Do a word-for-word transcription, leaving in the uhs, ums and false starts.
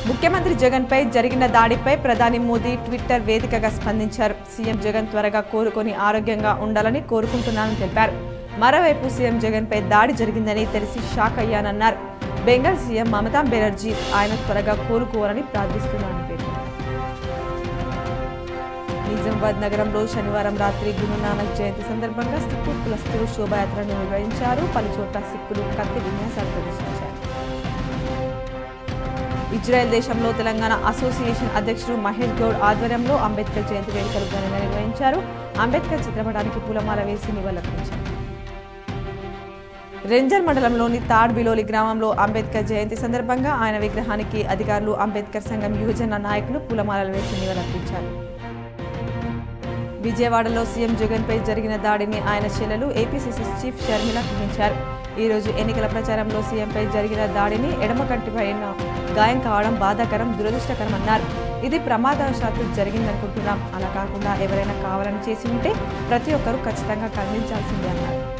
ముఖ్యమంత్రి జగన్ పై జరిగిన దాడిపై ప్రధాని మోదీ ట్విట్టర్ వేదికగా స్పందించారు. సీఎం జగన్ త్వరగా కోలుకొని ఆరోగ్యంగా ఉండాలని కోరుకుంటున్నానని తెలిపారు. మరోవైపు సీఎం జగన్ పై దాడి జరిగిందని తెలిసి షాక్ అయ్యానన్నారు. బెంగాల్ సీఎం మమతా బెనర్జీ ఆయన త్వరగా కోలుకోవాలని ప్రార్థిస్తున్నారని పేర్కొన్నారు. నిజామాబాద్ నగరంలో శనివారం రాత్రి గురునానక్ జయంతి సందర్భంగా సిక్కు కులస్తులు శోభాయాత్రను నిర్వహించారు. పలు చోట్ల సిక్కులు కత్తి విన్యాసాలు ప్రదర్శించారు. ఇజ్రాయెల్ దేశంలో తెలంగాణ అసోసియేషన్ అధ్యక్షుడు మహేష్ గౌడ్ ఆధ్వర్యంలో అంబేద్కర్ జయంతి వేడుకలు ఘనంగా నిర్వహించారు. అంబేద్కర్ చిత్రపటానికి పూలమాల వేసి నివాళులర్పించారు. రెంజల్ మండలంలోని తాడ్ బిలోలి గ్రామంలో అంబేద్కర్ జయంతి సందర్భంగా ఆయన విగ్రహానికి అధికారులు, అంబేద్కర్ సంఘం యువజన నాయకులు పూలమాలలు వేసి నివాళులర్పించారు. విజయవాడలో సీఎం జగన్ పై జరిగిన దాడిని ఆయన చెల్లెలు ఏపీసీసీ చీఫ్ షర్మిల ఖండించారు. ఈ రోజు ఎన్నికల ప్రచారంలో సీఎంపై జరిగిన దాడిని ఎడమ కంటిపైన గాయం కావడం బాధాకరం, దురదృష్టకరమన్నారు. ఇది ప్రమాదవశాత్తు జరిగిందనుకుంటున్నాం. అలా కాకుండా ఎవరైనా కావాలని చేసి ఉంటే ప్రతి ఒక్కరూ ఖచ్చితంగా ఖండించాల్సిందే అన్నారు.